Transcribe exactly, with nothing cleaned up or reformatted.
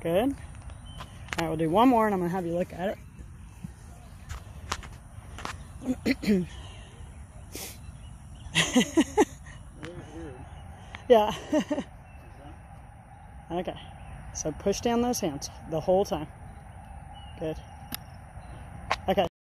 Good. All right, we'll do one more and I'm gonna have you look at it. Yeah. Okay. So push down those hands the whole time. Good.